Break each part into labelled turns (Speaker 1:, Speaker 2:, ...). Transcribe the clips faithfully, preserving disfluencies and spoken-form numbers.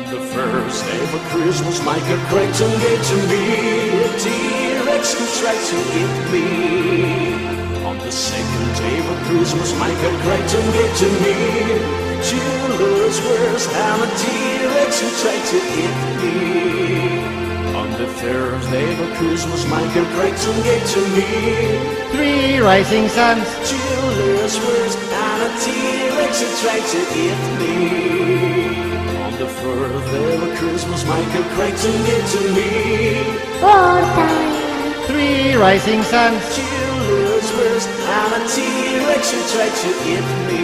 Speaker 1: the first day of Christmas, Michael Crichton gave to me a T-Rex who tried to eat me. On the second day of Christmas, Michael Crichton gave to me Julius Worst and a T-Rex who tried to eat me. On the third day of Christmas, Michael Crichton gave to me
Speaker 2: three rising suns,
Speaker 1: Julius Worst and a T-Rex who tried to eat me. The fourth day of Christmas, Michael Crichton gave to me
Speaker 3: four times,
Speaker 2: three rising suns,
Speaker 1: Julius Worst and a T-Rex who tried to eat me.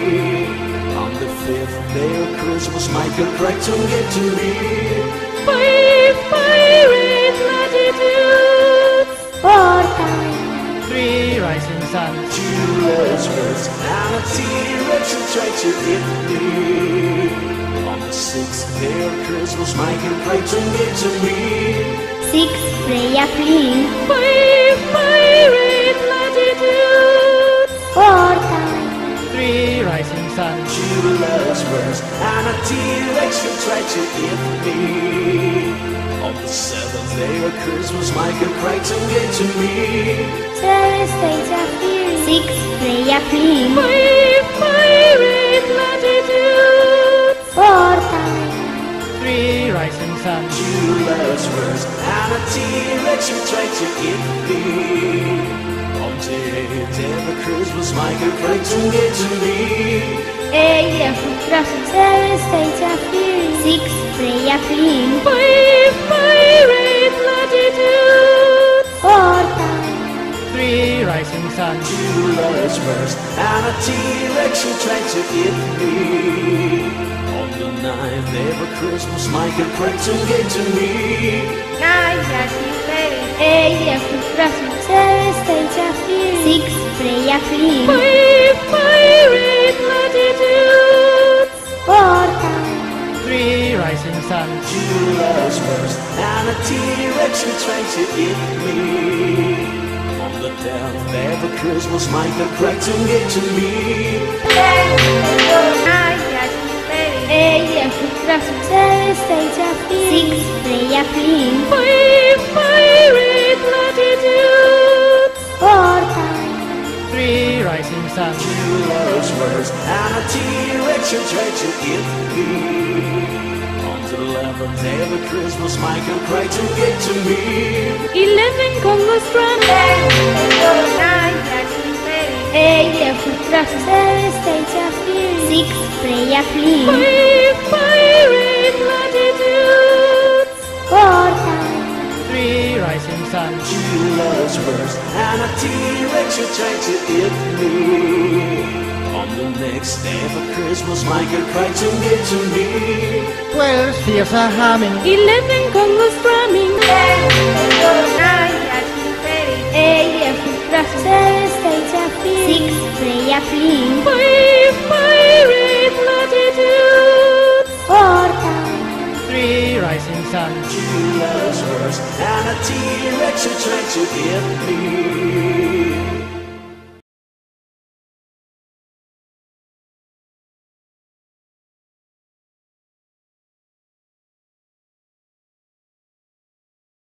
Speaker 1: On the fifth day of Christmas, Michael Crichton gave to me
Speaker 4: five pirate latitudes,
Speaker 3: four times,
Speaker 2: three rising suns,
Speaker 1: Julius Worst and a T-Rex who tried to eat me. On the sixth day of Christmas, Michael Crichton gave to me
Speaker 3: six Freya Flynn,
Speaker 4: five pirate latitudes,
Speaker 3: four times,
Speaker 2: three rising suns,
Speaker 1: Julius Worst and a T-Rex who tried to eat me. On the seventh day of Christmas, Michael Crichton gave to me
Speaker 3: seven States of Fury, six Freya Flynn,
Speaker 4: five pirate latitudes,
Speaker 3: four times,
Speaker 2: three rising suns,
Speaker 1: Julius Worst and a T-Rex who tried to eat me. On the eighth day of Christmas, Michael Crichton gave to me
Speaker 3: eight seven States of Fury, six Freya Flynn,
Speaker 4: five pirate latitudes,
Speaker 3: four times,
Speaker 2: three rising suns,
Speaker 1: Julius Worst and a T-Rex who tried to eat me. On the ninth day of Christmas, Michael Crichton gave to me
Speaker 4: nine Yankee
Speaker 3: eight seven States of Fury, six Freya Flynn,
Speaker 4: five pirate latitudes,
Speaker 3: four times,
Speaker 2: three rising suns,
Speaker 1: Julius Worst and a T-Rex who tried to eat me. On the tenth day of Christmas, Michael Crichton gave to me
Speaker 4: nine Yankee
Speaker 3: eight seven States of Fury, six Freya Flynn,
Speaker 4: five pirate latitudes,
Speaker 3: four times,
Speaker 2: three rising suns,
Speaker 1: Julius Worst and a T-Rex who tried to eat me. On the eleventh day of Christmas, Michael Crichton gave to me
Speaker 4: eleven Congo Strand, nine Yankee
Speaker 3: eight seven States of Fury, six Freya Flynn,
Speaker 4: five pirate latitudes,
Speaker 3: four times,
Speaker 2: three rising suns,
Speaker 1: Julius Worst and a T-Rex who tried to eat me. On the next day of Christmas, Michael Crichton gave to me
Speaker 2: twelve spheres are humming,
Speaker 4: eleven Congo strumming,
Speaker 3: nine eight seven States of Fury, six Freya Flynn,
Speaker 4: five pirate latitudes,
Speaker 3: four times,
Speaker 2: three rising suns,
Speaker 1: Julius Worst and a T-Rex who tried to eat me.